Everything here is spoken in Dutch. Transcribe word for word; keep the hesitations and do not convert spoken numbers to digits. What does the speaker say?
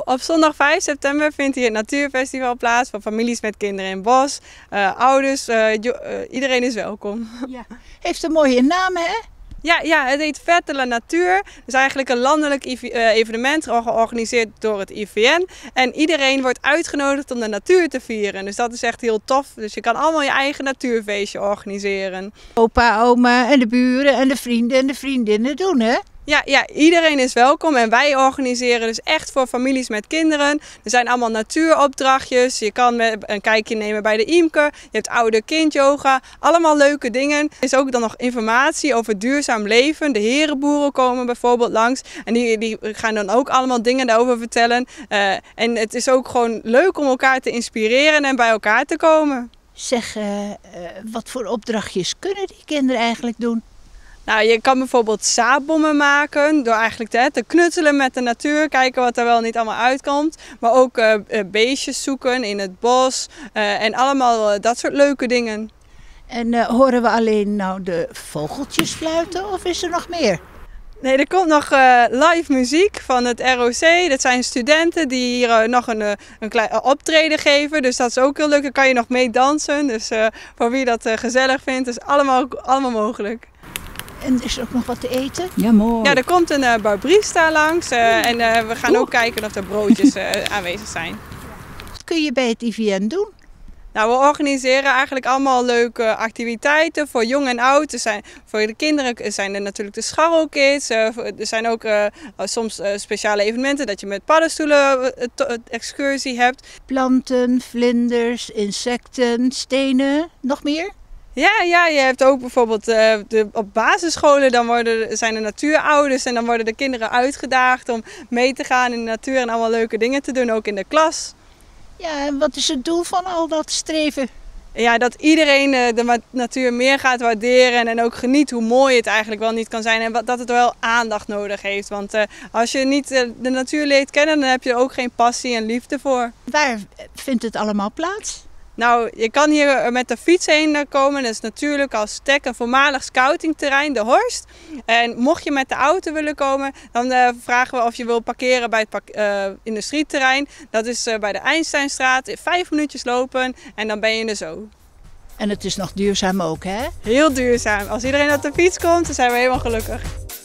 Op zondag vijf september vindt hier het Natuurfestival plaats voor families met kinderen in het bos. Uh, ouders, uh, uh, iedereen is welkom. Ja. Heeft een mooie naam, hè? Ja, ja, het heet Vette la Natuur. Het is eigenlijk een landelijk evenement georganiseerd door het I V N. En iedereen wordt uitgenodigd om de natuur te vieren. Dus dat is echt heel tof. Dus je kan allemaal je eigen natuurfeestje organiseren. Opa, oma en de buren en de vrienden en de vriendinnen doen, hè? Ja, ja, iedereen is welkom en wij organiseren dus echt voor families met kinderen. Er zijn allemaal natuuropdrachtjes. Je kan een kijkje nemen bij de imker. Je hebt oude kindyoga. Allemaal leuke dingen. Er is ook dan nog informatie over duurzaam leven. De herenboeren komen bijvoorbeeld langs. En die, die gaan dan ook allemaal dingen daarover vertellen. Uh, en het is ook gewoon leuk om elkaar te inspireren en bij elkaar te komen. Zeg, uh, uh, wat voor opdrachtjes kunnen die kinderen eigenlijk doen? Nou, je kan bijvoorbeeld zaadbommen maken door eigenlijk te, te knutselen met de natuur, kijken wat er wel niet allemaal uitkomt. Maar ook uh, beestjes zoeken in het bos uh, en allemaal uh, dat soort leuke dingen. En uh, horen we alleen nou de vogeltjes fluiten of is er nog meer? Nee, er komt nog uh, live muziek van het R O C. Dat zijn studenten die hier uh, nog een, uh, een klein uh, optreden geven. Dus dat is ook heel leuk. Dan kan je nog mee dansen. Dus uh, voor wie dat uh, gezellig vindt, is allemaal, allemaal mogelijk. En is er ook nog wat te eten? Ja, mooi. Ja, er komt een uh, barbrista langs uh, en uh, we gaan ook kijken of er broodjes uh, aanwezig zijn. Wat kun je bij het I V N doen? Nou, we organiseren eigenlijk allemaal leuke activiteiten voor jong en oud. Er zijn, voor de kinderen zijn er natuurlijk de scharrelkids. Uh, er zijn ook uh, soms uh, speciale evenementen dat je met paddenstoelen uh, excursie hebt. Planten, vlinders, insecten, stenen, nog meer? Ja, ja, je hebt ook bijvoorbeeld uh, de, op basisscholen dan worden, zijn er natuurouders en dan worden de kinderen uitgedaagd om mee te gaan in de natuur en allemaal leuke dingen te doen, ook in de klas. Ja, en wat is het doel van al dat streven? Ja, dat iedereen uh, de natuur meer gaat waarderen en ook geniet hoe mooi het eigenlijk wel niet kan zijn en dat het wel aandacht nodig heeft. Want uh, als je niet uh, de natuur leert kennen, dan heb je er ook geen passie en liefde voor. Waar vindt het allemaal plaats? Nou, je kan hier met de fiets heen komen. Dat is natuurlijk als stek een voormalig scoutingterrein, de Horst. En mocht je met de auto willen komen, dan uh, vragen we of je wil parkeren bij het uh, industrieterrein. Dat is uh, bij de Einsteinstraat. Vijf minuutjes lopen en dan ben je er zo. En het is nog duurzaam ook, hè? Heel duurzaam. Als iedereen op de fiets komt, dan zijn we helemaal gelukkig.